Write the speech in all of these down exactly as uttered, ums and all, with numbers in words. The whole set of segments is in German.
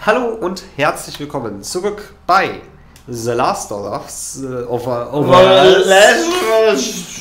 Hallo und herzlich willkommen zurück bei The Last of Us uh, of, uh, of Us.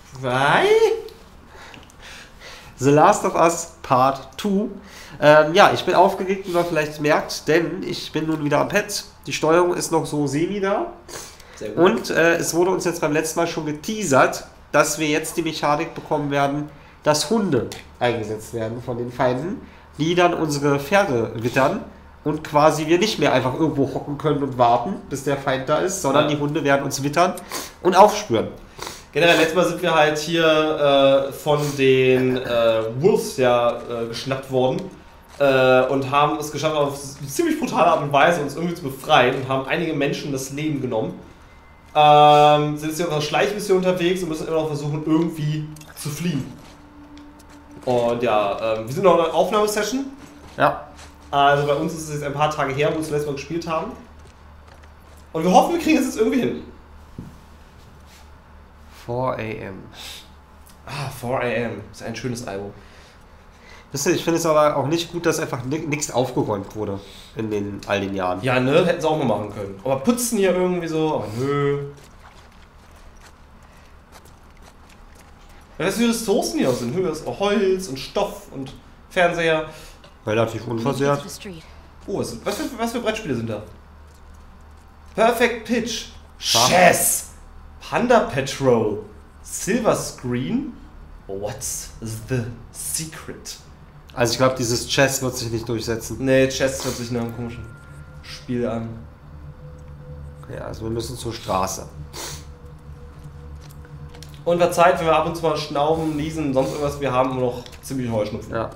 The Last of Us Part zwei. Ähm, ja, ich bin aufgeregt, wie man vielleicht merkt, denn ich bin nun wieder am Pad. Die Steuerung ist noch so semi da. Sehr gut. Und äh, es wurde uns jetzt beim letzten Mal schon geteasert, dass wir jetzt die Mechanik bekommen werden, dass Hunde eingesetzt werden von den Feinden, die dann unsere Pferde wittern und quasi wir nicht mehr einfach irgendwo hocken können und warten, bis der Feind da ist, sondern ja. die Hunde werden uns wittern und aufspüren. Generell, letztes Mal sind wir halt hier äh, von den äh, Wolves ja äh, geschnappt worden äh, und haben es geschafft, auf ziemlich brutale Art und Weise uns irgendwie zu befreien und haben einige Menschen das Leben genommen. Ähm, sind jetzt hier auf einer Schleichmission unterwegs und müssen immer noch versuchen, irgendwie zu fliehen. Und ja, ähm, wir sind noch in einer Aufnahmesession. Ja. Also bei uns ist es jetzt ein paar Tage her, wo wir das letzte Mal gespielt haben. Und wir hoffen, wir kriegen es jetzt irgendwie hin. vier a m Ah, vier a m ist ein schönes Album. Wisst ihr, ich finde es aber auch nicht gut, dass einfach nichts aufgeräumt wurde in den all den Jahren. Ja, ne? Hätten sie auch mal machen können. Aber putzen hier irgendwie so, aber nö. Ja, was für Ressourcen hier sind. Höhe ist auch Holz und Stoff und Fernseher. Relativ unversehrt. Oh, was, was, für, was für Brettspiele sind da? Perfect Pitch. Schach. Chess. Panda Patrol. Silver Screen. What's the secret? Also ich glaube, dieses Chess wird sich nicht durchsetzen. Nee, Chess hört sich nach einem komischen Spiel an. Okay, also wir müssen zur Straße. Und wird Zeit, wenn wir ab und zu mal schnauben, niesen, sonst irgendwas, wir haben noch ziemlich Heuschnupfen. Ja.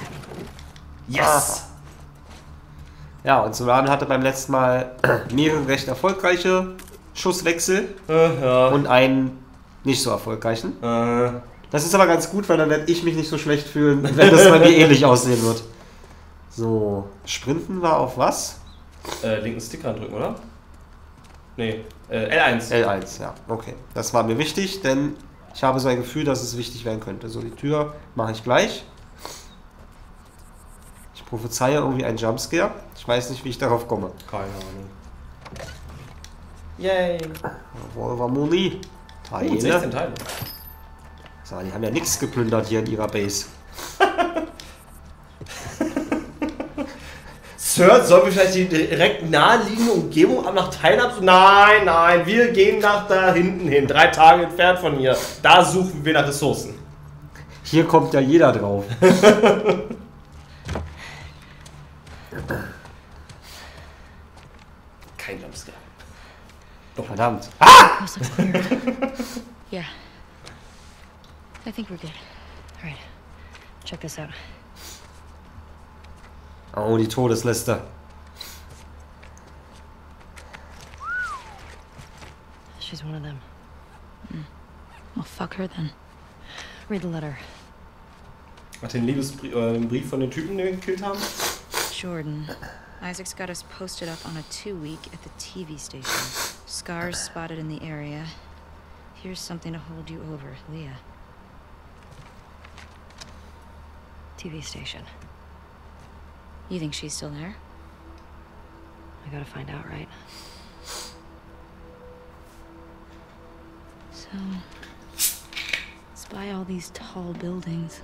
Yes! Ja, und Solan hatte beim letzten Mal mehrere recht erfolgreiche Schusswechsel Äh, ja. und einen nicht so erfolgreichen. Äh, Das ist aber ganz gut, weil dann werde ich mich nicht so schlecht fühlen, wenn das bei mir ähnlich aussehen wird. So, Sprinten war auf was? äh, linken Stick drücken, oder? Nee, äh, L eins. L eins, ja, okay. Das war mir wichtig, denn ich habe so ein Gefühl, dass es wichtig werden könnte. So, die Tür mache ich gleich. Ich prophezeie irgendwie einen Jumpscare. Ich weiß nicht, wie ich darauf komme. Keine Ahnung. Yay! Revolver Muni. Teile. Uh, sechzehn Teile. So, die haben ja nichts geplündert hier in ihrer Base. Sir, sollen wir vielleicht die direkt naheliegende Umgebung ab nach Teilen ab? Nein, nein, wir gehen nach da hinten hin. Drei Tage entfernt von hier. Da suchen wir nach Ressourcen. Hier kommt ja jeder drauf. Kein Jumpscare. Doch, verdammt. Ah! Yeah. I think we're good. All right. Check this out. Oh, die Todesliste. She's one of them. Mm. Well, fuck her then. Read the letter. Hat den Liebesbrief, äh, den Brief von den Typen, den wir gekillt haben? Jordan. Isaac's got us posted up on a two-week at the T V station. Scars spotted in the area. Here's something to hold you over, Leah. T V station. You think she's still there? I gotta find out, right? So, spy all these tall buildings.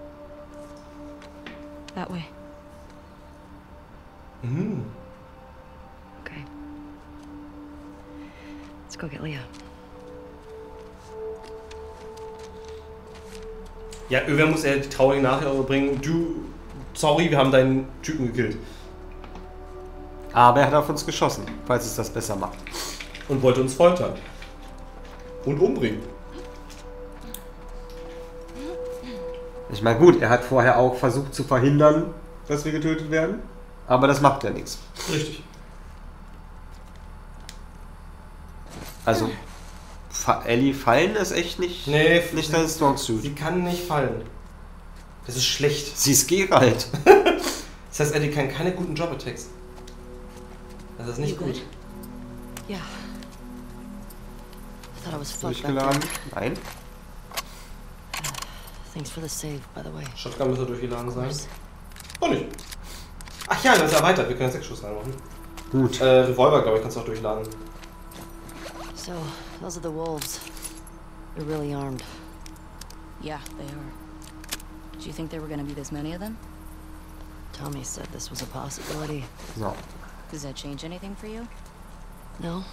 That way. Mhm. Okay. Let's go get Leah. Ja, irgendwer muss ja die traurige Nachricht überbringen. Du, sorry, wir haben deinen Typen gekillt. Aber er hat auf uns geschossen, falls es das besser macht. Und wollte uns foltern. Und umbringen. Ich meine, gut, er hat vorher auch versucht zu verhindern, dass wir getötet werden. Aber das macht ja nichts. Richtig. Also, Fa- Ellie fallen ist echt nicht, Nee, nicht dein Strong Suit. sie kann nicht fallen. Das ist schlecht. Sie ist Geralt. Das heißt, Ellie kann keine guten Job-Attacks. Das ist nicht You gut. good? Yeah. I thought I was fucked back Durchgeladen? there. Nein. Thanks for the save, by the way. Shotgun müsste durchgeladen sein. Course. Oh nicht. Ach ja, das ist erweitert. Wir können jetzt sechs Schuss reinmachen. Gut. Äh, Revolver, glaube ich, kannst du auch durchladen. So, those are the wolves. They're really armed. Yeah, they are. Did you think there were gonna be this many of them? Tommy said this was a possibility. So. Does that change anything for you? No?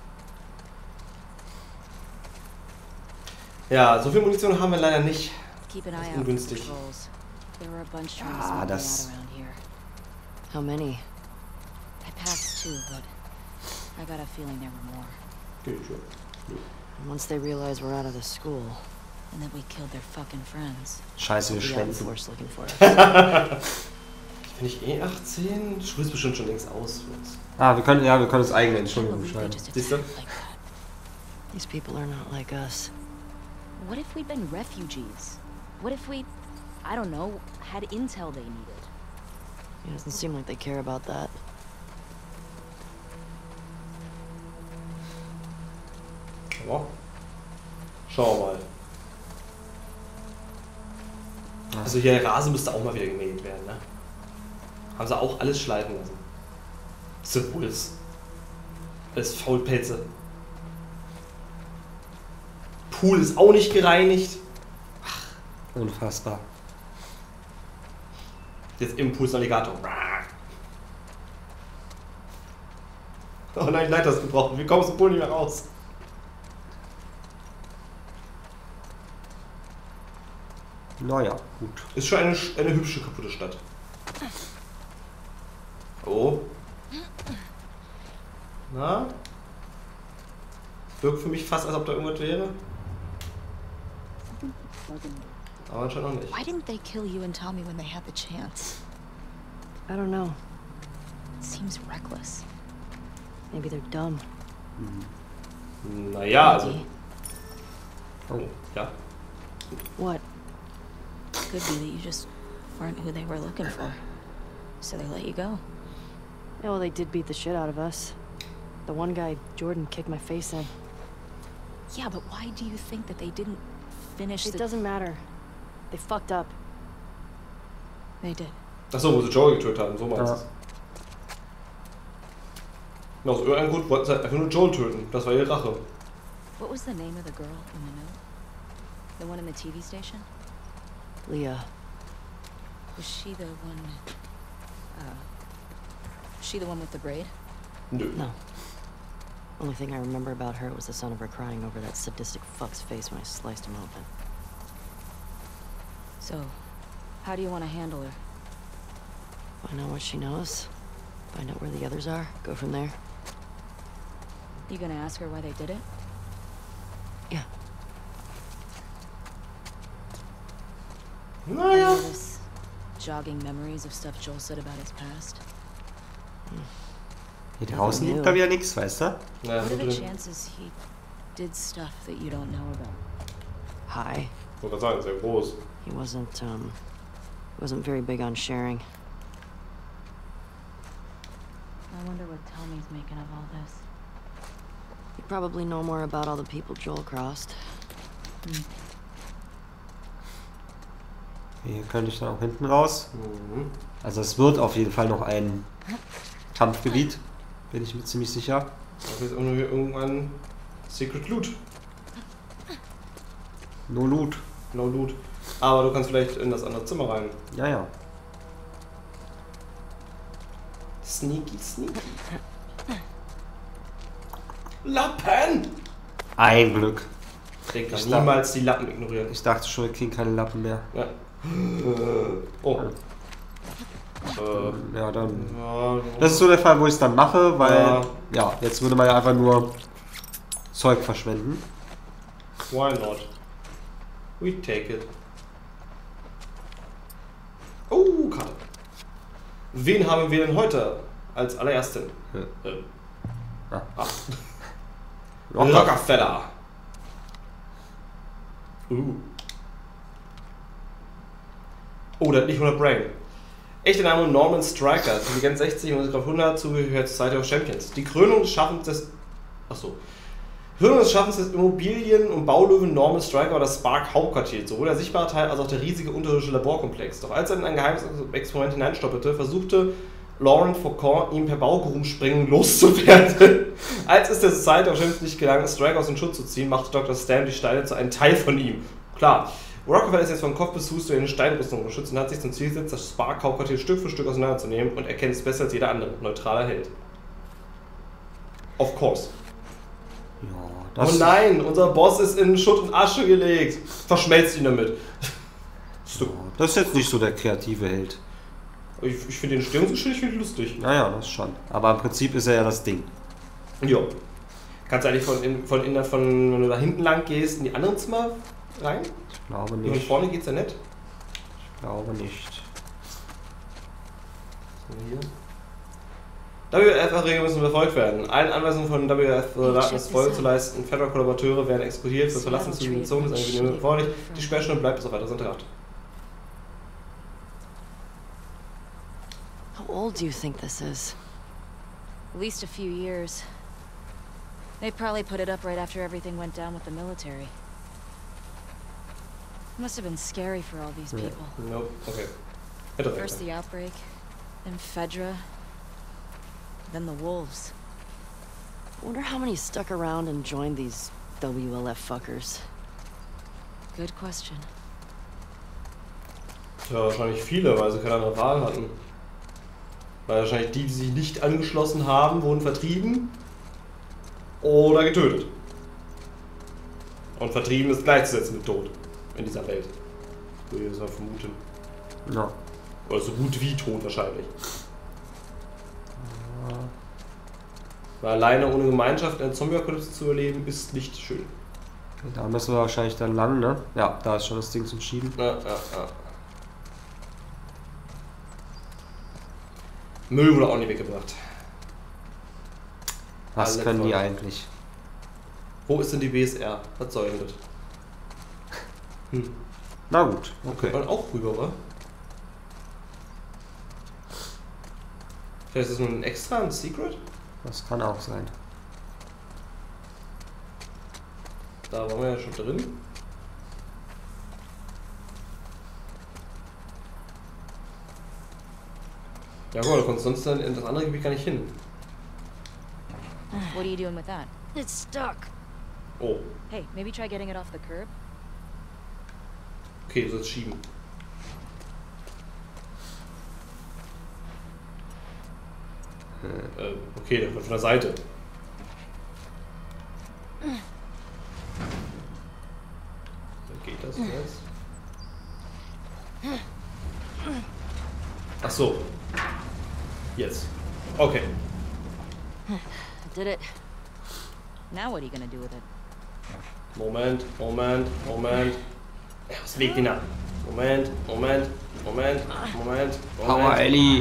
Ja, so viel Munition haben wir leider nicht. Keep an Das eye ist out for ungünstig. patrols. There were a bunch trying to Ah, sneak in das- out around here. How many? I passed two, but I got a feeling there were more. Okay, sure. And once they realize we're out of the school, And that we killed their fucking friends. Scheiße, wir we'll be out in schwänzen. force looking for us. Bin ich eh achtzehn? Schule ist bestimmt schon längst aus. Ah, wir können, ja, wir können uns eigene I can't Entschuldigung believe they schreiben. just Siehst du? attacked like that. These people are not like us. What if we'd been refugees? What if we, I don't know, had intel they needed? It doesn't seem like they care about that. Ja. Schauen wir mal. Also hier der Rasen müsste auch mal wieder gemäht werden, ne? Haben sie auch alles schleifen lassen. The Wolves. Das ist Faulpelze. Pool ist auch nicht gereinigt. Unfassbar. Jetzt im Pool ist ein Alligator. Oh nein, Leiter ist gebrochen. Wir kommen aus dem Pool nicht mehr raus. Naja, gut. Ist schon eine, eine hübsche, kaputte Stadt. Oh. Na? Wirkt für mich fast, als ob da irgendwas wäre. Aber anscheinend noch nicht. Why didn't they kill you and Tommy when they had the chance? I don't know. It seems reckless. Maybe they're dumb. Naja, also. Oh. Ja. What? Could be that you just weren't who they were looking for. So they let you go. Yeah, well, they did beat the shit out of us. The one guy, Jordan, kicked my face in. Yeah, but why do you think that they didn't finish It the... doesn't matter. They fucked up. They did. Achso, wo sie Joel getötet haben, so meinst du Ja. es. Na, aus irgendeinem Grund wollten sie einfach nur Joel töten. Das war ihre Rache. What was the name of the girl in the note? The one in the T V station? Leah. Was she the one... Uh... Was she the one with the braid? Nö. No. Only thing I remember about her was the sound of her crying over that sadistic fuck's face when I sliced him open. So, how do you want to handle her? Find out what she knows. Find out where the others are. Go from there. You gonna ask her why they did it? Yeah. Naja. Any of this jogging memories of stuff Joel said about his past? Hier draußen liegt da wieder nichts, weißt du? Naja, What so are the drin. chances he did stuff that you don't know about? Hi. Ich wollte gerade sagen, sehr groß. He wasn't, um... He wasn't very big on sharing. I wonder what Tommy's making of all this. You probably know more about all the people Joel crossed. Hier könnte ich dann auch hinten raus. Mhm. Also es wird auf jeden Fall noch ein Kampfgebiet. Bin ich mir ziemlich sicher. Da ist irgendwie irgendwann Secret Loot. No Loot. No Loot. Aber du kannst vielleicht in das andere Zimmer rein. Ja, ja. Sneaky, sneaky. Lappen! Ein Glück. Der kann Ich niemals die Lappen ignorieren. Ich dachte schon, wir kriegen keine Lappen mehr. Ja. Oh. Äh, Ja, dann. ja, Das ist so der Fall, wo ich es dann mache, weil. Ja. Ja, jetzt würde man ja einfach nur Zeug verschwenden. why not? We take it. Oh, Karte. Wen haben wir denn heute als allerersten? Ja. Äh, Ah. ah. Locker. Rockefeller. Uh. Oh, der hat nicht hundert Brain. Echter Name Norman Stryker, Intelligenz sechzig und auf hundert, zugehört zur Society of Champions. Die Krönung des Schaffens des... Achso. Krönung des Schaffens des Immobilien- und Baulöwen Norman Stryker war das Spark-Hauptquartier, sowohl der sichtbare Teil als auch der riesige unterirdische Laborkomplex. Doch als er in ein geheimes Experiment hineinstolperte, versuchte Laurent Faucon ihm per Baugrumspringen loszuwerden. Als es der Society auch schimpft nicht gelang, Strike aus dem Schutz zu ziehen, machte Doktor Stan die Steine zu einem Teil von ihm. Klar, Rockefeller ist jetzt von Kopf bis Fuß durch eine Steinrüstung geschützt und hat sich zum Ziel gesetzt, das Spark-Hauptquartier Stück für Stück auseinanderzunehmen und erkennt es besser als jeder andere. Neutraler Held. Of course. Ja, das Oh nein, unser Boss ist in Schutt und Asche gelegt. Verschmelzt ihn damit. Das ist jetzt nicht so der kreative Held. Ich, ich finde den Störungsgeschichte finde ich lustig. Naja, das schon. Aber im Prinzip ist er ja das Ding. Ja. Kannst du eigentlich von, in, von, in, von, wenn du da hinten lang gehst, in die anderen Zimmer rein? Ich glaube Und nicht. vorne geht's ja nicht. Ich glaube nicht. W F-Regeln müssen befolgt werden. Allen Anweisungen von W F-Soldaten ist Folge zu leisten. Federal-Kollaborateure werden explodiert, für Verlassen zu Zivilisationen ist eine Genehmigung erforderlich. Die Sperrstunde bleibt bis auf weiteres in Kraft. How old do you think this is? At least a few years. They probably put it up right after everything went down with the military. Must have been scary for all these people. Nope, okay. Hätte recht. First the outbreak, then Fedra, then the wolves. Wonder how many stuck around and joined these W L F fuckers. Good question. Ja, wahrscheinlich viele, weil sie keine andere Wahl hatten. Weil wahrscheinlich die, die sich nicht angeschlossen haben, wurden vertrieben oder getötet. Und vertrieben ist gleichzusetzen mit Tod in dieser Welt. Würde ich das mal vermuten. Ja. Oder so gut wie tot wahrscheinlich. Weil alleine ohne Gemeinschaft in der Zombie-Apokalypse zu überleben, ist nicht schön. Da müssen wir wahrscheinlich dann lang, ne? Ja, da ist schon das Ding zum Schieben. Ja, ja, ja. Müll wurde auch nicht weggebracht. Was Alle können die voll. eigentlich? Wo ist denn die B S R? Was soll denn das? Hm. Na gut, okay. Und auch rüber, oder? Vielleicht ist es nur ein extra, ein Secret? Das kann auch sein. Da waren wir ja schon drin. Ja gut, du kommst sonst dann in das andere Gebiet gar nicht hin. What are you doing with that? It's stuck. Oh, Hey, maybe try getting it off the curb. okay, du sollst schieben. Äh, okay, der kommt von der Seite. Wie geht das jetzt? Ach so. Jetzt. Okay. I did it. Now what are you gonna do with it? Moment, Moment, Moment. Ja, was legt ihn ab? Moment, Moment, Moment, Moment, Power Moment. Ellie!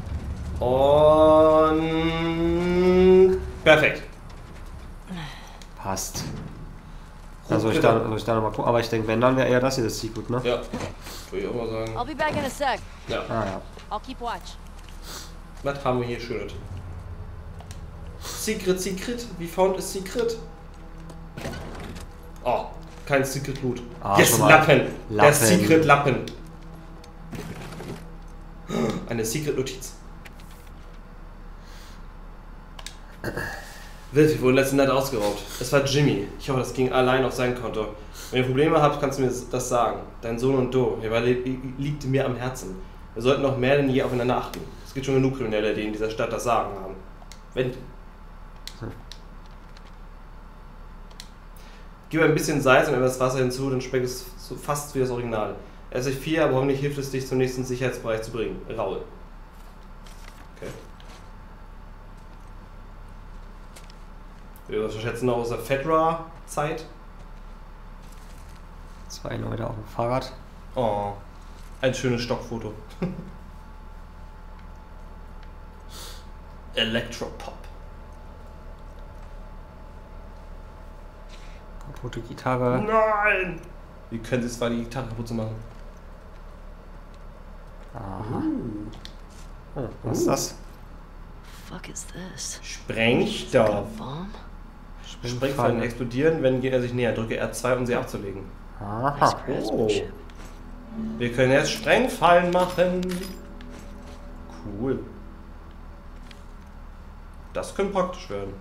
Und perfekt. Passt. Ja, soll ich da, soll ich da nochmal gucken? Aber ich denke, wenn, dann wäre eher das hier das Secret, ne? Ja, würde ich auch mal sagen. I'll be back in a sec. Ja. Ah ja. I'll keep watch. Was haben wir hier schönes? Secret, Secret? We found a Secret? Oh, kein Secret Loot. Ah, Yes, schon mal. Lappen. Der Lappen. Secret Lappen. Eine Secret Notiz. Wild, wir wurden letzte Nacht ausgeraubt. Es war Jimmy. Ich hoffe, das ging allein auf sein Konto. Wenn ihr Probleme habt, kannst du mir das sagen. Dein Sohn und du, ihr liegt mir am Herzen. Wir sollten noch mehr denn je aufeinander achten. Es gibt schon genug Kriminelle, die in dieser Stadt das Sagen haben. Wenn... Gib ein bisschen Salz und etwas Wasser hinzu, dann schmeckt es so fast wie das Original. Er ist euch vier, aber hoffentlich hilft es dich zum nächsten Sicherheitsbereich zu bringen. Raul. Okay. Wir schätzen noch aus der Fedra-Zeit. Zwei Leute auf dem Fahrrad. Oh, ein schönes Stockfoto. Electropop. Kaputte Gitarre. Nein! Wie können sie es zwar die Gitarre kaputt zu machen? Aha. Oh, was ist das? Fuck is this? Sprengstoff. Bomb? Sprengfallen explodieren, wenn Gegner sich näher. Drücke R zwei, um sie abzulegen. Aha. Oh. Wir können jetzt Sprengfallen machen. Cool. Das könnte praktisch werden.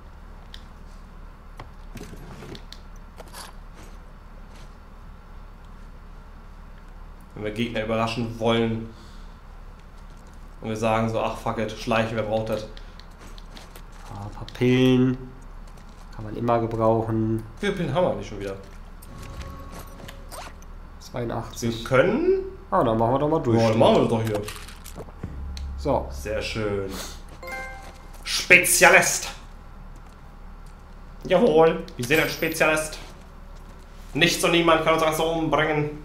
Wenn wir Gegner überraschen wollen und wir sagen so, ach fuck it, schleichen, wer braucht das? Ah, ein paar Pillen kann man immer gebrauchen. Wie viele Pillen haben wir eigentlich schon wieder? zweiundachtzig. Wir können... Ah, dann machen wir doch mal durch. Oh, dann machen wir das doch hier. So. Sehr schön. Spezialist. Jawohl, wir sind ein Spezialist. Nichts und niemand kann uns einfach so umbringen.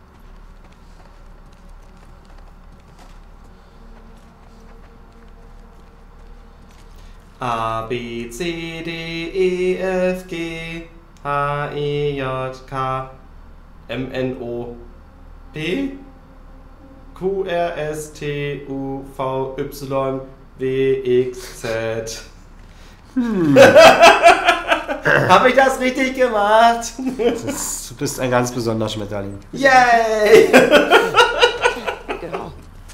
A, B, C, D, E, F, G, H, I, J, K, M, N, O, P, Q, R, S, T, U, V, Y, W, X, Z. Hm. Habe ich das richtig gemacht? Das ist, du bist ein ganz besonderer Schmetterling. Yay! Genau.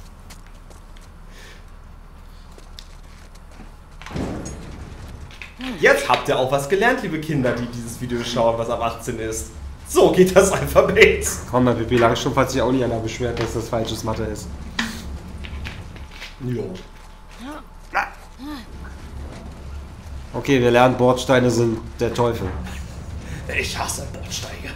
Jetzt habt ihr auch was gelernt, liebe Kinder, die dieses Video schauen, was ab achtzehn ist. So geht das Alphabet. Komm, der Pippi Langstrumpf hat sich auch nicht einer beschwert, dass das falsches Mathe ist. Jo. Okay, wir lernen, Bordsteine sind der Teufel. Ich hasse Bordsteige.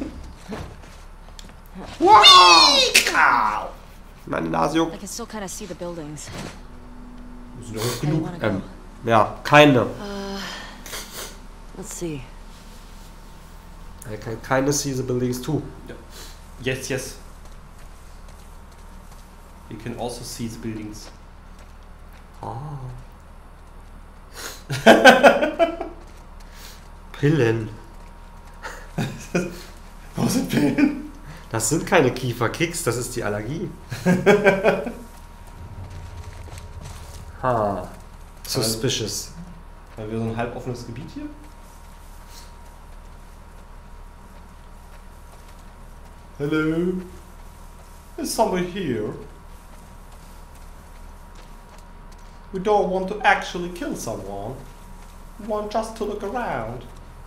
Wow! Meine Nase juckt. I can still kind of see the buildings. Wir sind doch nicht Where do you genug. wanna go? Ähm, ja, keine. Uh, let's see. I can kinda see the buildings too. Yes, yes. You can also see the buildings. Oh. Pillen. Wo sind Pillen? Das sind keine Kieferkicks, das ist die Allergie. Ha. Suspicious. Haben wir so ein halboffenes Gebiet hier? Hello? Is somebody here? We don't want to actually kill someone. We want just to look around.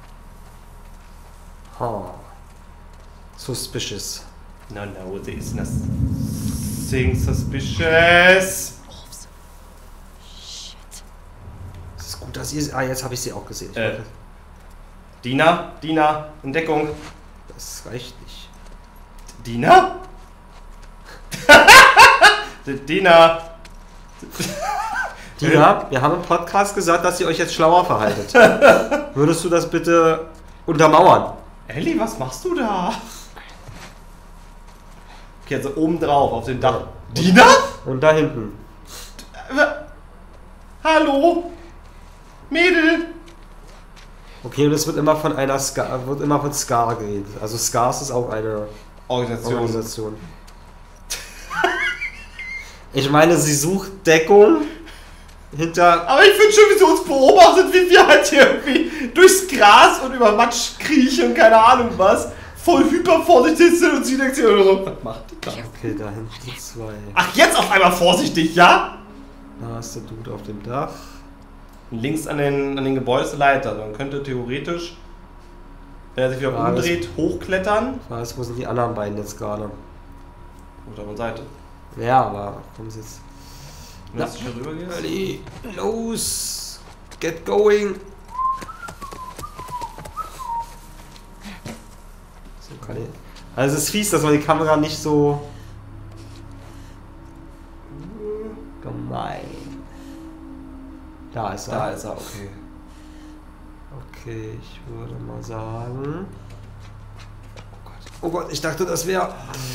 Ha. Suspicious. No, no, there is nothing suspicious. Shit. Es ist gut, dass ihr... Ah, jetzt habe ich sie auch gesehen. Ich Äh. wollte- Dina, Dina, in Deckung. Das reicht nicht. Dina? Dina. Dina, wir haben im Podcast gesagt, dass ihr euch jetzt schlauer verhaltet. Würdest du das bitte untermauern? Ellie, was machst du da? Okay, also oben drauf auf dem Dach. Dina? Und da hinten. Äh, Hallo? Mädel? Okay, und es wird immer von einer Ska, wird immer von Scar geredet. Also Scars ist auch eine Organisation. Organisation. Ich meine, sie sucht Deckung hinter... Aber ich finde schon, wie sie uns beobachtet, wie wir halt hier irgendwie durchs Gras und über Matsch kriechen und keine Ahnung was. Voll hypervorsichtig sind und sie denkt sich oder so, was macht die da? Okay, da hinten zwei. Ach, jetzt auf einmal vorsichtig, ja? Da ist der Dude auf dem Dach. Links an den, an den Gebäude ist eine Leiter. Man könnte theoretisch, wenn er sich wieder Ah, das- umdreht, hochklettern. Ich weiß, wo sind die anderen beiden jetzt gerade? Auf der anderen Seite. Ja, aber kommen sie jetzt... Wenn du hier rüber gehst. Ellie, los! Get going! So kann ich... Also es ist fies, dass man die Kamera nicht so... Gemein. Da ist er. Da ist er, okay. Okay, ich würde mal sagen... Oh Gott, oh Gott, ich dachte, das wäre...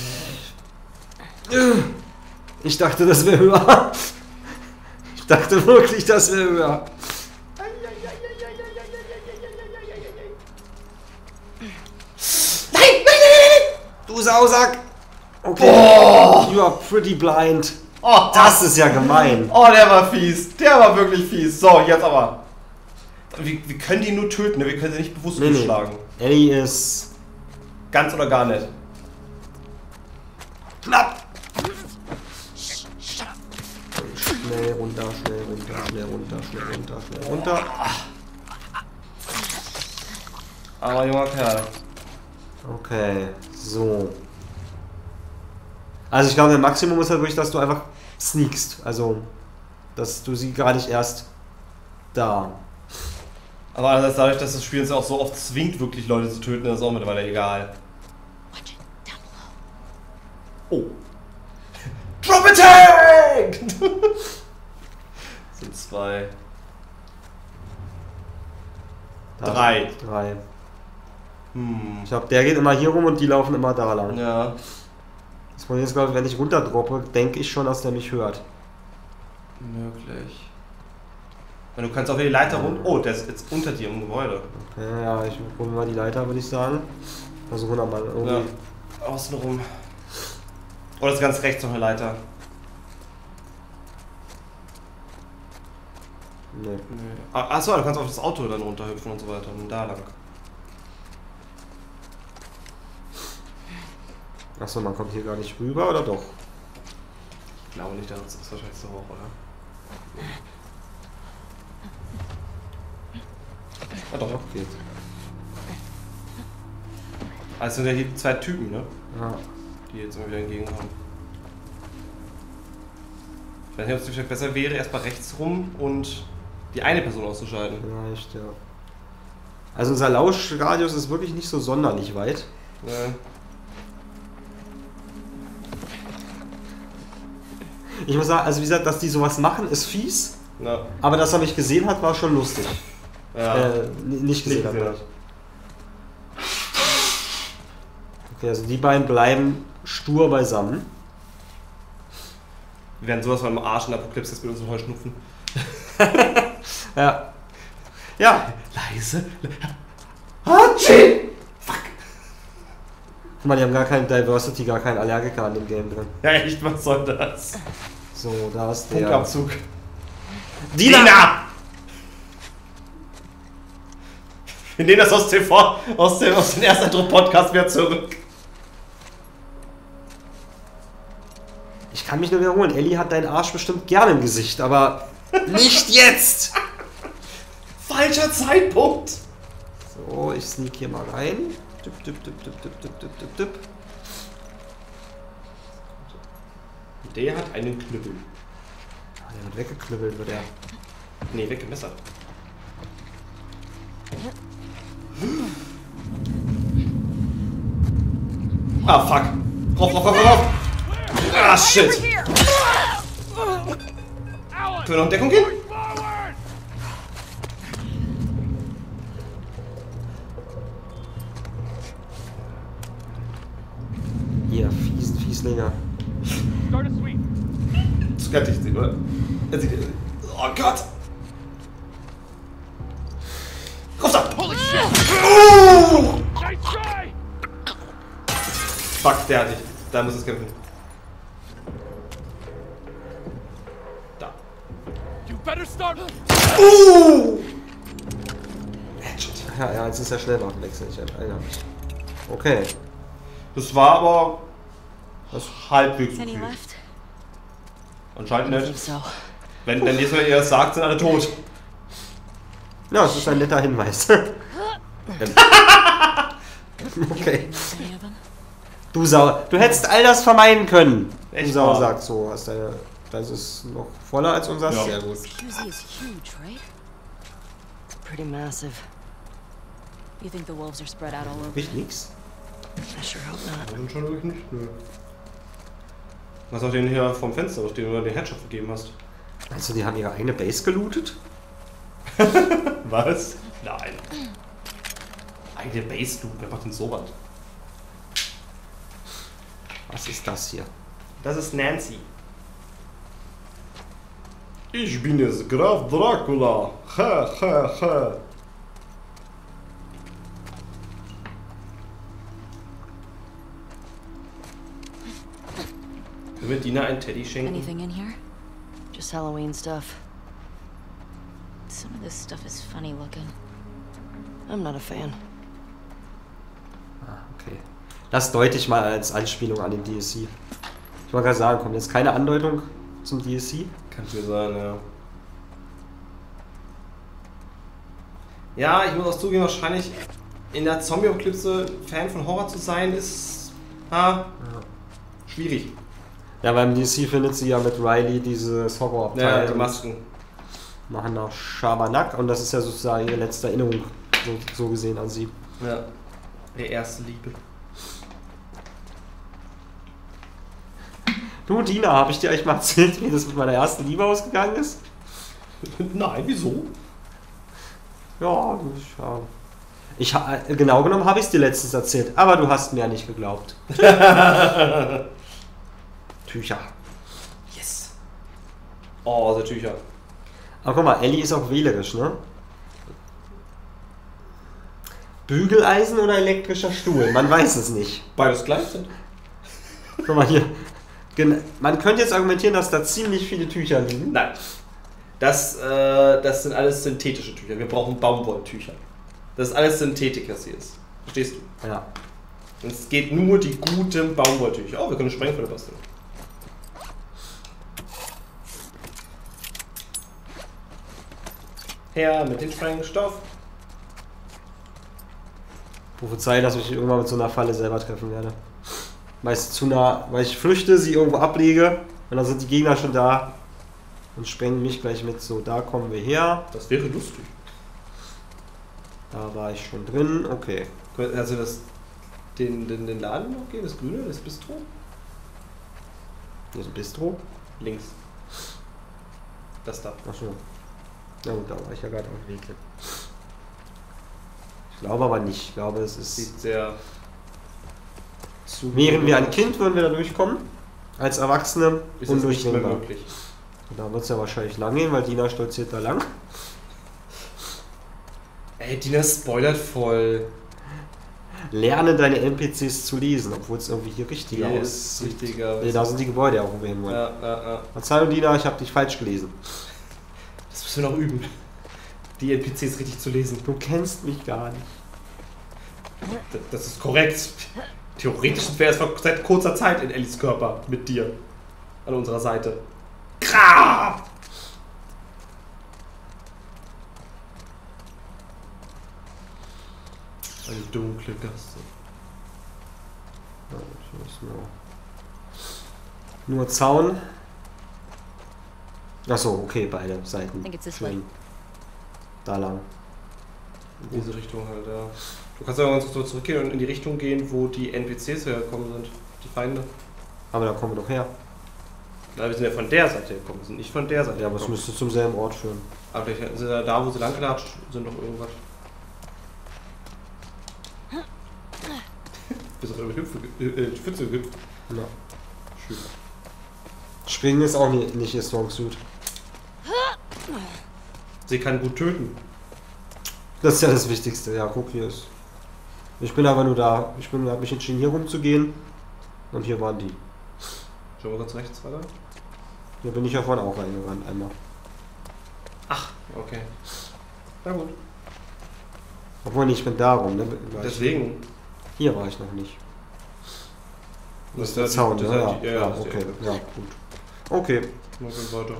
Ich dachte, das wäre höher. Ich dachte wirklich, das wäre höher. Nein, nein, nein, nein! Du Sausack! Okay. Oh. You are pretty blind. Oh, Das ist ja gemein. Oh, der war fies. Der war wirklich fies. So, jetzt aber. Wir, wir können die nur töten, ne? Wir können sie nicht bewusst Nee, nee. schlagen. Ellie ist Ganz oder gar nicht. knapp. Schnell runter, schnell runter, schnell runter, schnell runter, schnell runter. Aber junger Kerl. Okay, so. Also ich glaube, der Maximum ist halt wirklich, dass du einfach sneakst. Also, dass du sie gar nicht erst da. Aber andererseits dadurch, dass das Spiel uns auch so oft zwingt, wirklich Leute zu töten, ist auch mittlerweile egal. Oh. Drop a tank! Sind zwei. Da Drei. Drei. Hm. Ich glaube, der geht immer hier rum und die laufen immer da lang. Ja. Das Problem ist, glaube ich, wenn ich runterdroppe, denke ich schon, dass der mich hört. Möglich. Und du kannst auf die Leiter runter. Oh, der ist jetzt unter dir im Gebäude. Okay, ja, ich hole mal die Leiter, würde ich sagen. Versuchen wir mal irgendwie. Ja. Außenrum. Oder ist ganz rechts noch eine Leiter? Nee. Nee. Achso, du kannst auf das Auto dann runterhüpfen und so weiter. Und da lang. Achso, man kommt hier gar nicht rüber, oder doch? Ich glaube nicht, das ist wahrscheinlich so hoch, oder? Ja, doch. Doch, geht. Also sind ja hier zwei Typen, ne? Ja. Die jetzt immer wieder entgegenkommen. Ich weiß nicht, ob es vielleicht besser wäre, erstmal rechts rum und die eine Person auszuschalten. Vielleicht, ja. Also unser Lauschradius ist wirklich nicht so sonderlich weit. Ja. Ich muss sagen, also wie gesagt, dass die sowas machen, ist fies. Ja. Aber dass er mich gesehen hat, war schon lustig. Ja. Äh, nicht gesehen Nicht hat. gesehen meine ich. Okay, also die beiden bleiben stur beisammen. Wir werden sowas von einem Arsch in der Apokalypse jetzt mit unserem Heuschnupfen. Ja. Ja. Leise. Hatschi! Fuck! Guck mal, die haben gar kein Diversity, gar keinen Allergiker an dem Game drin. Ja, echt, was soll das? So, da ist der. Punktabzug. Dina! Dina! Wir nehmen das aus dem, Vor aus dem, aus dem ersten Eindruck-Podcast wieder zurück. Ich kann mich nur wiederholen. Ellie hat deinen Arsch bestimmt gerne im Gesicht, aber nicht jetzt! Falscher Zeitpunkt! So, ich sneak hier mal rein. Dip, dip, dip, dip, dip, dip, dip, dip, dip. Der hat einen Knüppel. Ah, der wird weggeknüppelt, wird er. Nee, weggemessert. Ah, fuck. Rauf, rauf, rauf, rauf. Ah, shit. Können wir noch in Deckung gehen? Ihr fiesen Fieslinger. Das kann ich sehen, oder? Er sieht, oh Gott. Rauf da. Holy shit. Oh! Fuck, der hat dich. Da muss es kämpfen. Da. You better start. Uh! Headshot. Ja, ja, jetzt ist der Schnellwaffenwechsel. Ich erinnere mich. Okay. Das war aber Was? halbwegs Any okay. left? Anscheinend I think nicht. so. Wenn dann nächstes Mal ihr das sagt, sind alle tot. Ja, das ist ein netter Hinweis. Okay. Any of them? Du Sau. Du hättest all das vermeiden können. Echt Du Sau wahr? sagt so. Hast deine, das ist noch voller als unser. Ja. Sehr gut. Q Z is huge, right? It's pretty massive. You think the wolves are spread out all over? Riecht nix. I sure hope not. Dann schon wirklich nicht. Nö. Was auch den hier vom Fenster, auf den du den Headshot gegeben hast. Also die haben ihre eigene Base gelootet? Was? Nein. Eigene Base, du. Wer macht denn sowas? Was ist das hier? Das ist Nancy. Ich bin es, Graf Dracula. Ha, ha, ha. Können wir Dina einen Teddy schenken? Anything in here? Just Halloween stuff. Some of this stuff is funny looking. I'm not a fan. Ah, okay. Das deute ich mal als Anspielung an den D L C. Ich wollte gerade sagen, kommt jetzt keine Andeutung zum D L C. Kann viel sein, ja. Ja, ich muss auch zugeben, wahrscheinlich in der Zombie-Apokalypse Fan von Horror zu sein, ist ah, ja. schwierig. Ja, beim D L C findet sie ja mit Riley dieses Horrorabteil. Ja, die Masken. Machen nach Schabernack und das ist ja sozusagen ihre letzte Erinnerung, so, so gesehen, an sie. Ja, die erste Liebe. Du, Dina, habe ich dir eigentlich mal erzählt, wie das mit meiner ersten Liebe ausgegangen ist? Nein, wieso? Ja, ich, ja. Ich, genau genommen habe ich es dir letztens erzählt, aber du hast mir ja nicht geglaubt. Tücher. Yes. Oh, so Tücher. Aber guck mal, Ellie ist auch wählerisch, ne? Bügeleisen oder elektrischer Stuhl? Man weiß es nicht. Beides gleich sind. Guck mal hier. Man könnte jetzt argumentieren, dass da ziemlich viele Tücher liegen. Nein. Das, äh, das sind alles synthetische Tücher. Wir brauchen Baumwolltücher. Das ist alles Synthetik, was hier ist. Verstehst du? Ja. Und es geht nur die guten Baumwolltücher. Oh, wir können Sprengfälle basteln. Her mit dem Sprengstoff. Prophezei, dass ich irgendwann mit so einer Falle selber treffen werde. Meist zu nah, weil ich flüchte, sie irgendwo ablege und dann sind die Gegner schon da und sprengen mich gleich mit. So, da kommen wir her. Das wäre lustig. Da war ich schon drin, okay. Also das, den, den, den Laden noch gehen, das Grüne, das Bistro? Hier ist ein Bistro. Links. Das da. Achso. Na gut, da war ich ja gerade auf dem Weg. Ich glaube aber nicht. Ich glaube, es ist... Sieht sehr... Wären wir ein Kind, würden wir da durchkommen. Als Erwachsene ist das nicht mehr undurchdringbar. möglich. Da wird es ja wahrscheinlich lang gehen, weil Dina stolziert da lang. Ey, Dina spoilert voll. Lerne deine N P Cs zu lesen, obwohl es irgendwie hier richtiger Hier aussieht. ist richtiger. Nee, da sind die Gebäude auch, wo wir hin wollen. Ja, ja, ja. Verzeihung, Dina, ich habe dich falsch gelesen. Das müssen wir noch üben. Die N P Cs richtig zu lesen. Du kennst mich gar nicht. Das, das ist korrekt. Theoretisch wäre es seit kurzer Zeit in Ellies Körper mit dir. An unserer Seite. Krah! Eine dunkle Gasse. Ja, das ist nur, nur Zaun. Achso, okay, beide Seiten. Think it's this Schön. way. Da lang. In diese Richtung halt, ja. Du kannst ja ganz kurz zurückgehen und in die Richtung gehen, wo die N P Cs hergekommen sind. Die Feinde. Aber da kommen wir doch her. Na, wir sind ja von der Seite gekommen, wir sind nicht von der Seite Ja, aber es gekommen. müsste zum selben Ort führen. Aber vielleicht sind ja da, wo sie lang gelatscht sind, doch irgendwas. Bis auf ihre Hüpfe, äh, äh, Pfütze gehüpft. Ja. Schön. Springen ist auch nicht, nicht ihr Strong Suit. Sie kann gut töten. Das ist ja das Wichtigste. Ja, guck, hier ist. Ich bin aber nur da. Ich bin, habe mich entschieden, hier rumzugehen. Und hier waren die. Schauen wir kurz rechts weiter. Hier bin ich ja vorhin auch reingerannt, einmal. Ach, okay. Na gut. Obwohl, nee, ich bin da rum, ne? War ich- Deswegen. Hier war ich noch nicht. Das ist der die- Zaun, das ne? ist Ja, die- ja, ja, das ist die okay. Ecke. Ja, gut. Okay. Mal gehen weiter.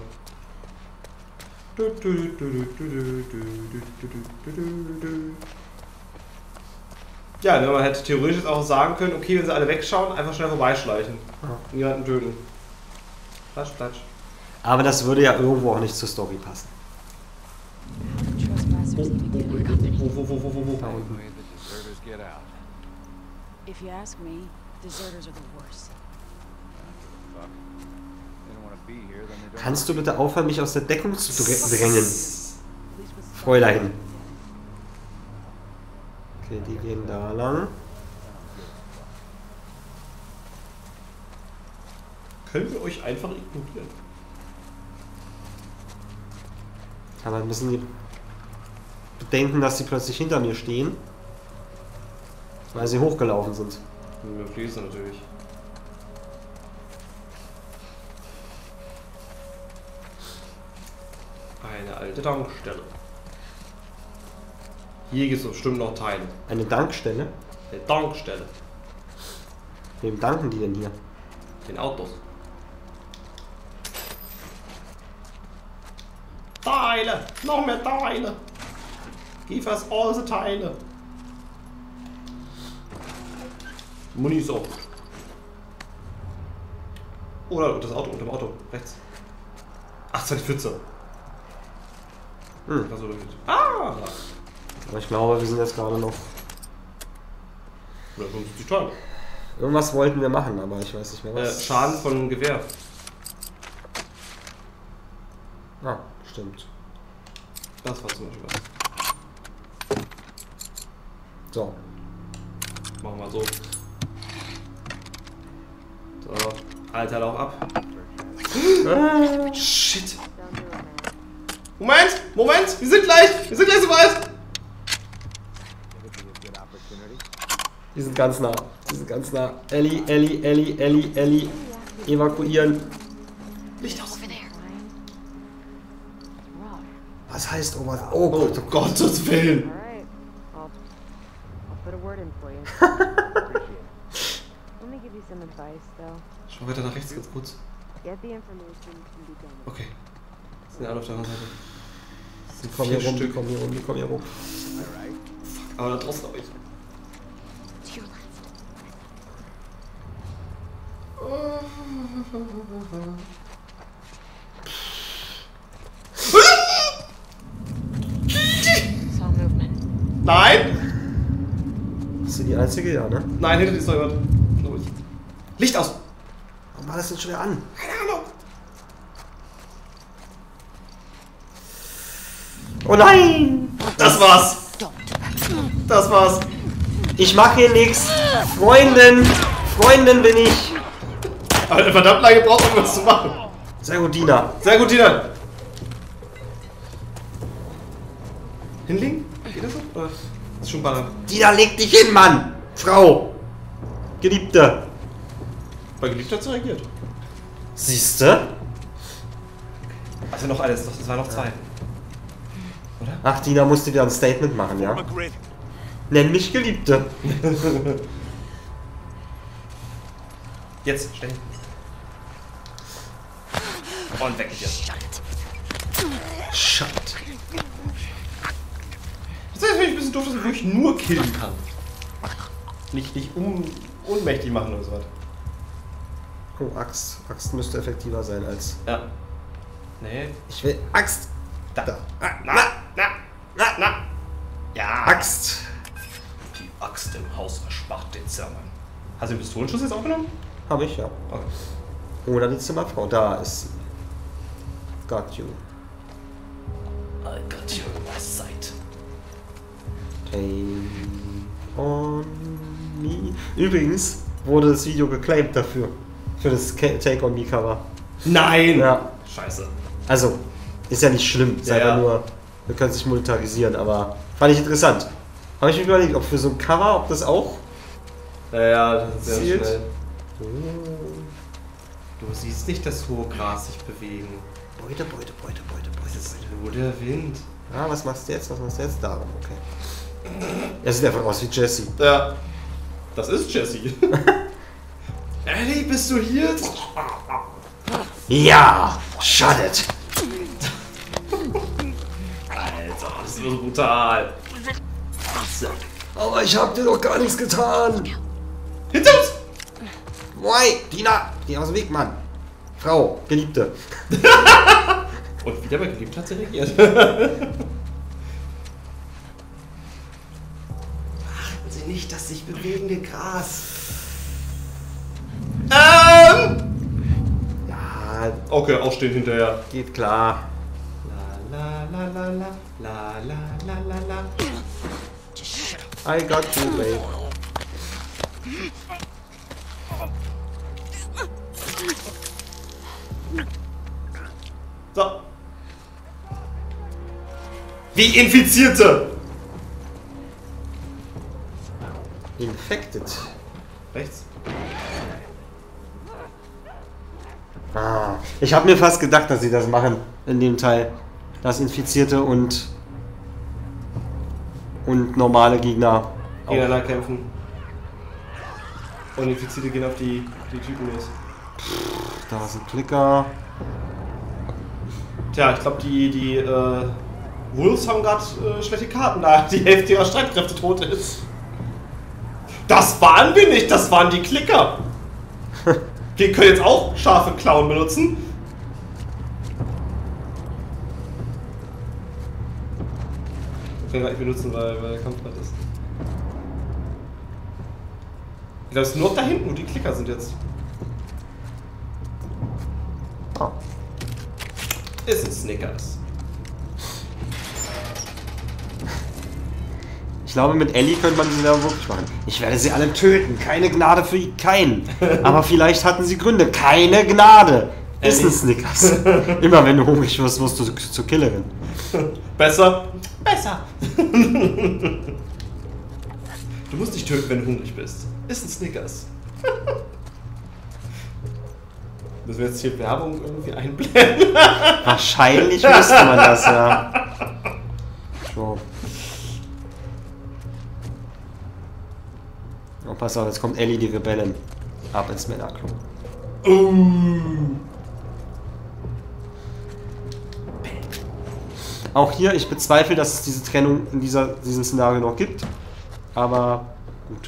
Ja, ne, man hätte theoretisch jetzt auch sagen können, okay, wenn sie alle wegschauen, einfach schnell vorbeischleichen. Ja. Und jemanden töten. Platsch, platsch. Aber das würde ja irgendwo auch nicht zur Story passen. Trespassers leaving good company. Wo, wo, wo, wo, wo, wo? Da unten. Way the deserters get out. If you ask me, deserters are the worst. Fuck. They don't want to be here, then they don't. Kannst du bitte aufhören, mich aus der Deckung zu drä- drängen? At least with Fräulein. Okay, die gehen da lang. Können wir euch einfach ignorieren? Aber dann müssen die bedenken, dass sie plötzlich hinter mir stehen. Weil sie hochgelaufen sind. Wir fließen natürlich. Eine alte Tankstelle. Hier gibt es bestimmt noch Teile. Eine Dankstelle? Eine Tankstelle. Wem danken die denn hier? Den Autos. Teile! Noch mehr Teile! Give us all the Teile! Muni ist auch. Oder das Auto, unter dem Auto, rechts. Ach, das war die Pfütze. Hm. Also, ah! Aber ich glaube, wir sind jetzt gerade noch... Oder sonst die Teile. Irgendwas wollten wir machen, aber ich weiß nicht mehr Äh, was. Schaden von Gewehr. Ah, stimmt. Das war zum Beispiel was. So. Machen wir so. So. Alter, lauf ab. Ah. Shit. Moment! Moment! Wir sind gleich! Wir sind gleich soweit! Die sind ganz nah. Die sind ganz nah. Ellie, Ellie, Ellie, Ellie, Ellie. Evakuieren. Licht aus! Was heißt Ober... Oh Gott, Oh Gottes Willen! Alright. I'll, I'll put a word in for you. Let me give you some advice, though. Schau weiter nach rechts ganz kurz. Get the information and be done with it. Okay. Das sind alle auf der anderen Seite. Das sind Komm vier hier rum, Stück. komm hier rum, komm hier rum. Fuck, aber da draußen habe ich. To your left. Saw movement. Nein! Bist du die Einzige? Ja, ne? Nein, hinter dir ist noch jemand. Glaube ich. Licht aus! Warum war das denn schon wieder an? Keine Ahnung! Oh nein! Das war's! Das war's! Ich mache hier nichts. Freundin! Freundin bin ich! Aber eine verdammt lange braucht, um was zu machen. Sehr gut, Dina. Sehr gut, Tina. Hinlegen? Geht das so? Oder ist schon ballern? Dina, leg dich hin, Mann! Frau! Geliebte! Bei Geliebter hat sie reagiert. Siehste? Also noch alles, das waren noch zwei. Oder? Ach, Dina musste wieder ein Statement machen, ja? Nenn mich Geliebte. Jetzt, schnell. Und weg mit dir. Shut. Das ist eigentlich ein bisschen doof, dass ich wirklich nur killen kann. Nicht, nicht un ohnmächtig machen oder so was. Oh, Axt. Axt müsste effektiver sein als... Ja. Nee. Ich will Axt. Da. Da. Ah, na, na, na, na. Ja. Axt. Die Axt im Haus erspart den Zermann. Hast du den Pistolenschuss jetzt aufgenommen? Habe ich, ja. Okay. Oder die Zimmerfrau. Da ist sie. Got you. I got you on my side. Take on me. Übrigens wurde das Video geclaimed dafür. Für das Take on me Cover. Nein! Ja. Scheiße. Also, ist ja nicht schlimm. Ist Ja, einfach ja. nur, wir können es nicht monetarisieren, aber fand ich interessant. Habe ich mir überlegt, ob für so ein Cover, ob das auch. Ja, ja, das ist sehr Zielt. schnell. Du siehst nicht das hohe Gras sich bewegen. Beute, Beute, Beute, Beute, Das Beute, ist Beute. nur der Wind. Ah, was machst du jetzt? Was machst du jetzt? Darum, okay. Er sieht einfach aus wie Jesse. Ja. Das ist Jesse. Ellie, bist du hier? Ja! Shut it! Alter, das ist nur so brutal. Aber ich hab dir doch gar nichts getan! Hinter uns! Moi! Dina! Geh aus dem Weg, Mann! Frau, Geliebte. Und wieder bei geliebt hat sie reagiert. Achten Sie nicht das sich bewegende Gras. Ähm! Ja, Okay, aufstehen hinterher. geht klar. La la la la la la la la la. I got you, babe. So. Wie Infizierte! Infected. Rechts. Ah, ich habe mir fast gedacht, dass sie das machen in dem Teil. Dass Infizierte und und normale Gegner auch. Gegeneinander kämpfen. Und Infizierte gehen auf die, die Typen los. Da ist ein Klicker. Tja, ich glaube, die, die äh, Wolves haben gerade äh, schlechte Karten, da die Hälfte ihrer Streitkräfte tot ist. Das waren wir nicht, das waren die Klicker. Wir können jetzt auch scharfe Klauen benutzen. Wir können gar nicht benutzen, weil, weil der Kampf gerade ist. Ich glaube, es ist nur noch da hinten, wo die Klicker sind jetzt. Oh. Es sind Snickers. Ich glaube, mit Ellie könnte man sie da wirklich machen. Ich werde sie alle töten. Keine Gnade für keinen. Aber vielleicht hatten sie Gründe. Keine Gnade. Ist ein Snickers. Immer wenn du hungrig wirst, musst du zur Killerin. Besser? Besser. Du musst nicht töten, wenn du hungrig bist. Ist ein Snickers. Müssen wir jetzt hier Werbung irgendwie einblenden? Wahrscheinlich müsste man das, ja. So. Oh, pass auf, jetzt kommt Ellie, die Rebellin. Ab ins Männerklo. Uh. Auch hier, ich bezweifle, dass es diese Trennung in dieser, diesem Szenario noch gibt. Aber gut.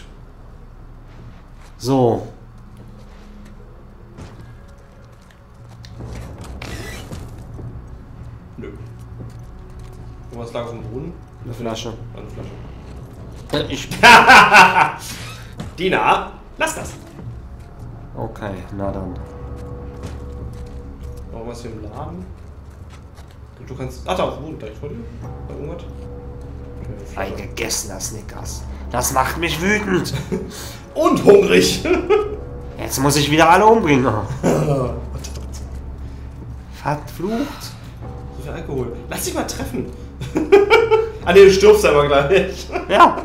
So. Nö. Irgendwas lag auf dem Boden? Eine Flasche. Eine Flasche. Ich. Dina, lass das. Okay, na dann. Noch was hier im Laden? Du kannst. Ach, da auf dem Boden direkt vor dir. Da irgendwas? Ein gegessener Snickers. Das macht mich wütend. Und hungrig. Jetzt muss ich wieder alle umbringen. Verflucht. So viel Alkohol. Lass dich mal treffen. Ah ne, du stirbst aber gleich. Ja.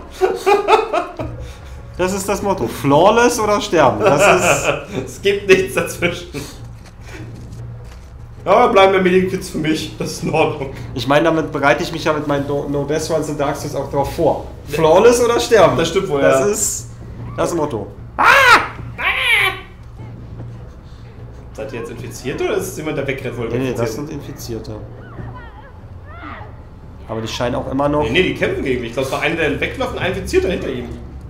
Das ist das Motto. Flawless oder sterben. Das ist. Es gibt nichts dazwischen. Ja, bleiben wir Medikits für mich. Das ist in Ordnung. Ich meine, damit bereite ich mich ja mit meinen No, no Death Runs und Dark Souls auch darauf vor. Flawless oder sterben. Das stimmt wohl, Das ja. ist das Motto. Seid ihr jetzt infiziert oder ist es jemand, der wegrennt wollte? Nee, nee, das sind Infizierte. Aber die scheinen auch immer noch. Nee, nee, die kämpfen gegen mich. Ich glaube, es war einer, der wegläuft und ein Infizierter hinter ihm.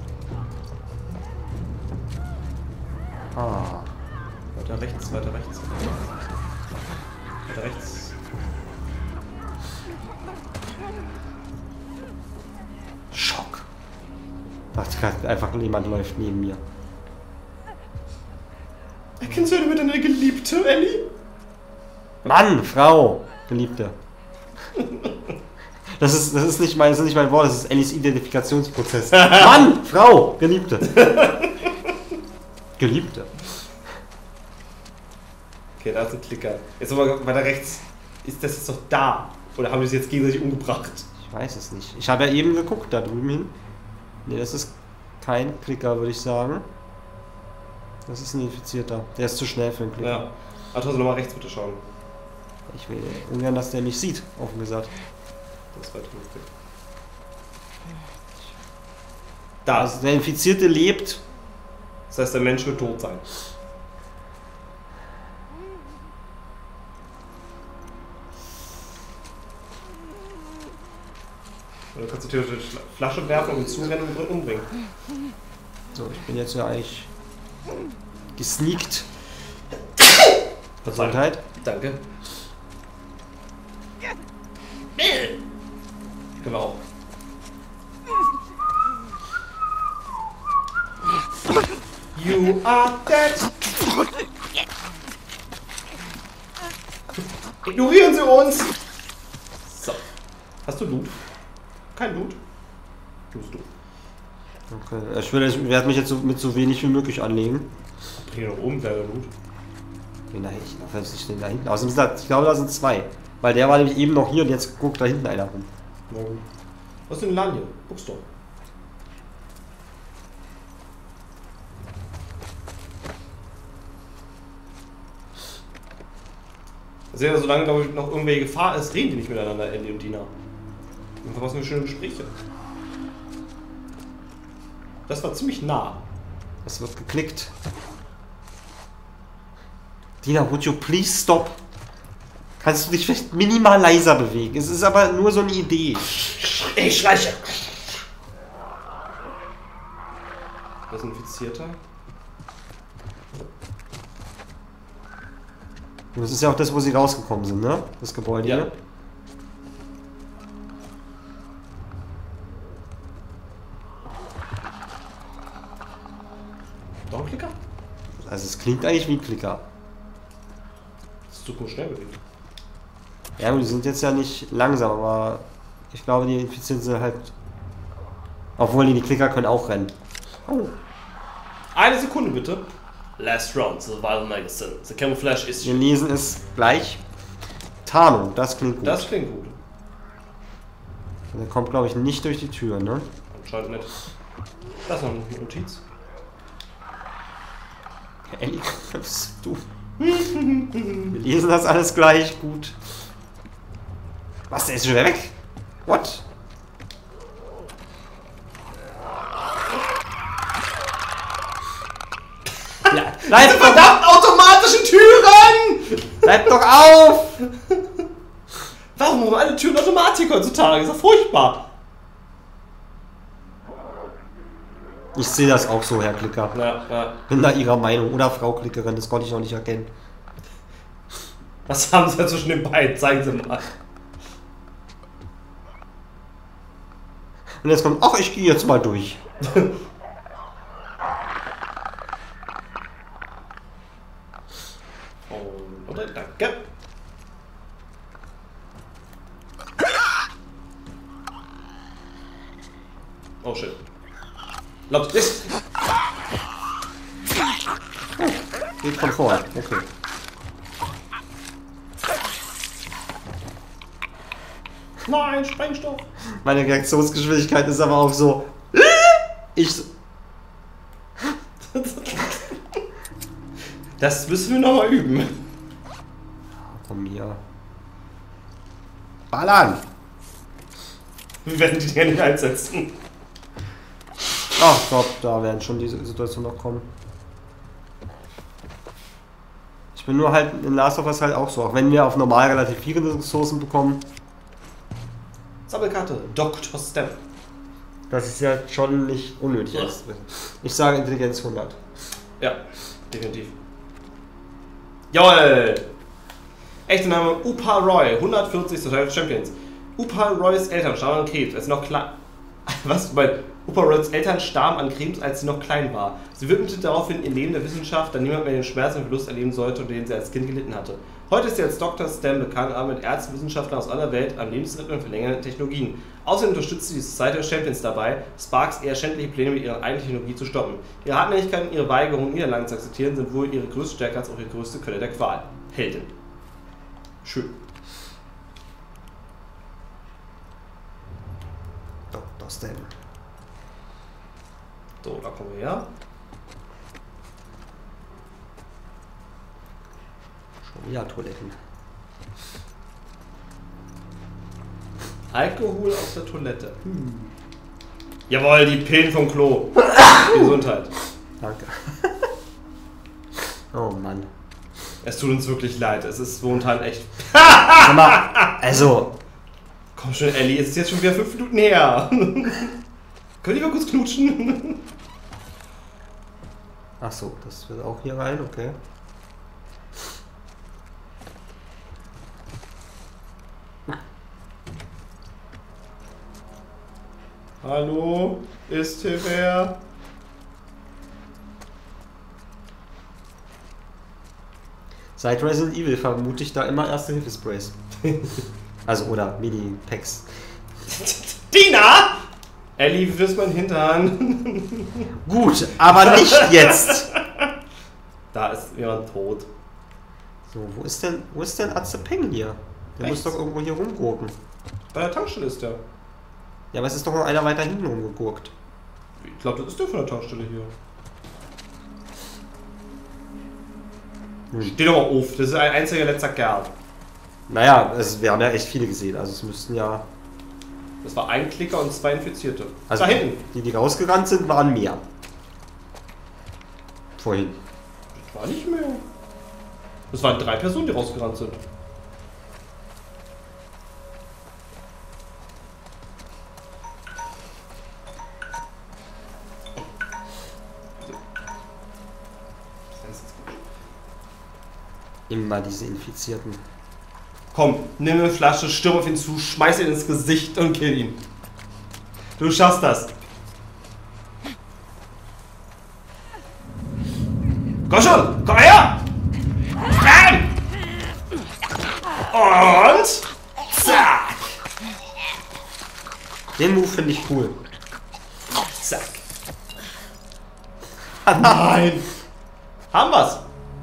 Ah. Weiter rechts, weiter rechts. Weiter rechts. Schock. Dachte gerade einfach, jemand läuft neben mir. Erkennst du mit deiner Geliebte, Ellie? Mann, Frau, Geliebte. Das ist, das ist nicht mein, das ist nicht mein Wort, das ist Ellies Identifikationsprozess. Mann, Frau, Geliebte. Geliebte. Okay, da ist ein Klicker. Jetzt aber weiter rechts. Ist das jetzt doch da? Oder haben wir es jetzt gegenseitig umgebracht? Ich weiß es nicht. Ich habe ja eben geguckt, da drüben hin. Ne, das ist kein Klicker, würde ich sagen. Das ist ein Infizierter. Der ist zu schnell für einen Klicker. Ja. Aber trotzdem nochmal rechts bitte schauen. Ich will ungern, dass der mich sieht, offen gesagt. Das ist weiter lustig. Da Also ist. der Infizierte lebt. Das heißt, der Mensch wird tot sein. Oder kannst du theoretisch eine Flasche werfen und ihn zurennen und umbringen. So, ich bin jetzt ja eigentlich gesneakt. Gesundheit. Danke. Genau. You are dead. Ignorieren Sie uns. So. Hast du Loot? Kein Loot? Tust du. Okay. Ich, will, ich werde mich jetzt so, mit so wenig wie möglich anlegen. Hier noch oben wäre der Loot. Nein, ich glaube, ich stehe da hinten. Außerdem sind da, ich glaube, da sind zwei. Weil der war nämlich eben noch hier und jetzt guckt da hinten einer rum. Na gut. Was ist denn Laden hier? Guckst du. Also ja, solange glaube ich, noch irgendwelche Gefahr ist, reden die nicht miteinander, Ellie und Dina. Und was für schöne Gespräche. Das war ziemlich nah. Es wird geklickt. Dina, would you please stop? kannst du dich vielleicht minimal leiser bewegen. Es ist aber nur so eine Idee. Ich schleiche. Das ist ein Infizierter. Das ist ja auch das, wo sie rausgekommen sind, ne? Das Gebäude Ja. hier. Doch ein Klicker? Also es klingt eigentlich wie ein Klicker. Das ist super schnell bewegt. Ja, und die sind jetzt ja nicht langsam, aber ich glaube, die Infizierten sind halt... Obwohl, die Klicker können auch rennen. Oh. Eine Sekunde bitte. Last round, Survival Magazine. The Camouflage is... Wir lesen es gleich. Tarnung, das klingt gut. Das klingt gut. Der kommt, glaube ich, nicht durch die Tür, ne? Anscheinend nicht. Das ist noch eine Notiz. Ellie, was du? Wir lesen das alles gleich, gut. Was, der ist schon wieder weg? What? Ja, bleib Diese doch, verdammten automatischen Türen! bleib doch auf! Warum haben alle Türen Automatik heutzutage? Das ist ja furchtbar. Ich sehe das auch so, Herr Klicker. Ja, ja. Bin da Ihrer Meinung. Oder Frau Klickerin, das konnte ich noch nicht erkennen. Was haben Sie da zwischen den beiden? Zeigen Sie mal. Und jetzt kommt, ach, ich gehe jetzt mal durch. Und, oder? Danke. Oh shit. Laut ist. Geht von vorne, okay. Nein, Sprengstoff. Meine Reaktionsgeschwindigkeit ist aber auch so. Ich. Das müssen wir nochmal üben. Komm hier. Ballern! Wir werden die Dinger nicht einsetzen. Ach Gott, da werden schon diese Situation noch kommen. Ich bin nur halt in Last of Us halt auch so. Auch wenn wir auf normal relativ viele Ressourcen bekommen. Sammelkarte. Doktor Stem. Das ist ja schon nicht unnötig. Ja. Ich sage Intelligenz hundert. Ja, definitiv. Jawohl! Echter Name Upa Roy, hundertvierzig Survival Champions. Upa Roys Eltern starben an Krebs, als sie noch klein. Was? Mein Upa Roys Eltern starben an Krebs, als sie noch klein war. Sie widmete daraufhin ihr Leben der Wissenschaft, da niemand mehr den Schmerz und Verlust erleben sollte, den sie als Kind gelitten hatte. Heute ist sie als Doktor Stem bekannt, aber mit Ärzten und Wissenschaftlern aus aller Welt an Lebensrhythmen und verlängernden Technologien. Außerdem unterstützt sie die Society of Champions dabei, Sparks eher schändliche Pläne mit ihrer eigenen Technologie zu stoppen. Ihre Hartnäckigkeit und ihre Weigerung, Niederlagen zu akzeptieren, sind wohl ihre größte Stärke als auch ihre größte Quelle der Qual. Heldin. Schön. Doktor Stem. So, da kommen wir her. Schon wieder Toiletten. Alkohol auf der Toilette. Hm. Jawohl, die Pillen vom Klo. Gesundheit. Danke. Oh Mann. Es tut uns wirklich leid. Es ist momentan echt. Sag mal, also. Komm schon, Ellie, es ist jetzt schon wieder fünf Minuten her. Können wir mal kurz knutschen? Ach so, das wird auch hier rein, okay. Hallo, ist hier wer? Seit Resident Evil vermute ich da immer Erste-Hilfe-Sprays. Also, oder Mini-Packs. Dina! Ellie, wie wirst mein Hintern? Gut, aber nicht jetzt! Da ist jemand tot. So, wo ist denn, wo ist denn Atze Peng hier? Der Rechts. muss doch irgendwo hier rumgurken. Bei der Tankstelle ist der. Ja, aber es ist doch noch einer weiter hinten rumgegurkt. Ich glaube, das ist der von der Tankstelle hier. Hm. Steh doch mal auf, das ist ein einziger letzter Kerl. Naja, es, wir haben ja echt viele gesehen, also es müssten ja... Das war ein Klicker und zwei Infizierte. Also da hinten. die, die rausgerannt sind, waren mehr. Vorhin. Das war nicht mehr. Das waren drei Personen, die rausgerannt sind. Immer diese Infizierten. Komm, nimm eine Flasche, stürm auf ihn zu, schmeiß ihn ins Gesicht und kill ihn. Du schaffst das. Komm schon, komm her! Bam! Und zack! Den Move finde ich cool. Zack. Nein! Haben wir's!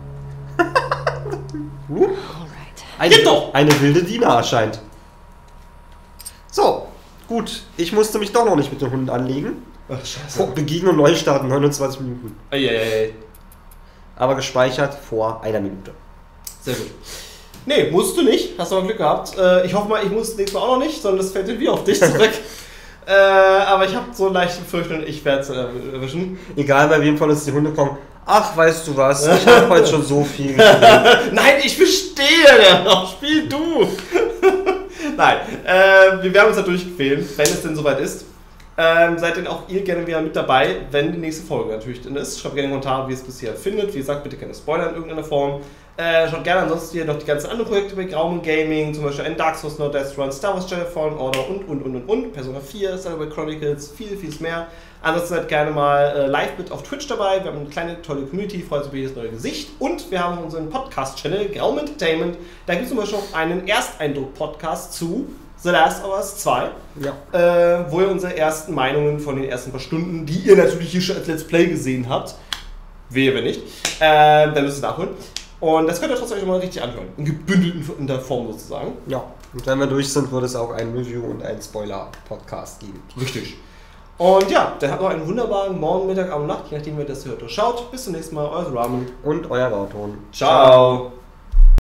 Eine, Geht doch! eine wilde Diener erscheint. So, gut. Ich musste mich doch noch nicht mit den Hunden anlegen. Ach, scheiße. Oh, Begegnung neu starten, neunundzwanzig Minuten. Eieiei. Aber gespeichert vor einer Minute. Sehr gut. Nee, musst du nicht. Hast du aber Glück gehabt. Äh, ich hoffe mal, ich muss nächstes Mal auch noch nicht, sondern das fällt dann wieder auf dich zurück. äh, aber ich habe so leichte Befürchtung, ich werde es äh, erwischen. Egal bei wem von uns die Hunde kommen. Ach, weißt du was? Ich habe heute schon so viel gespielt. Nein, ich verstehe! Auch spiel du! Nein, äh, wir werden uns da durchquälen, wenn es denn soweit ist. Ähm, seid denn auch ihr gerne wieder mit dabei, wenn die nächste Folge natürlich drin ist. Schreibt gerne in die Kommentare, wie ihr es bisher findet. Wie gesagt, bitte keine Spoiler in irgendeiner Form. Äh, schaut gerne ansonsten hier noch die ganzen anderen Projekte bei Grauman Gaming, zum Beispiel ein Dark Souls, No Death Run, Star Wars Jedi Fallen Order und, und, und, und, und. Persona vier, Cyberpunk Chronicles, viel, vieles mehr. Ansonsten seid gerne mal äh, live mit auf Twitch dabei. Wir haben eine kleine, tolle Community, freut sich über jedes neue Gesicht. Und wir haben unseren Podcast-Channel, Grauman Entertainment. Da gibt es zum Beispiel auch einen Ersteindruck-Podcast zu The Last of Us zwei, Ja. äh, wo ihr unsere ersten Meinungen von den ersten paar Stunden, die ihr natürlich hier schon als Let's Play gesehen habt, wehe wenn nicht, äh, dann müsst ihr nachholen. Und das könnt ihr trotzdem euch mal richtig anhören, in gebündelten in der Form sozusagen. Ja. Und wenn wir durch sind, wird es auch ein Review und einen Spoiler-Podcast geben. Richtig. Und ja, der hat noch einen wunderbaren Morgen, Mittag, Abend, Nacht, je nachdem, wer das hört oder schaut. Bis zum nächsten Mal, euer Ramen. Und euer Rauton. Ciao.